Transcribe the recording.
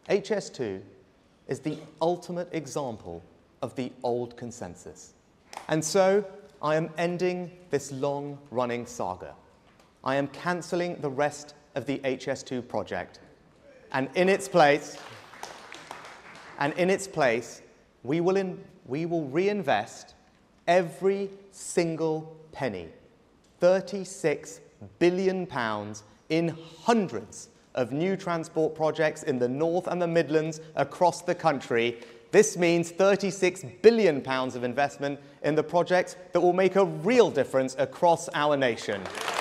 HS2 is the ultimate example of the old consensus. And so, I am ending this long-running saga. I am cancelling the rest of the HS2 project. And in its place, we will reinvest every single penny, £36 billion, in hundreds of new transport projects in the North and the Midlands across the country. This means £36 billion of investment in the projects that will make a real difference across our nation.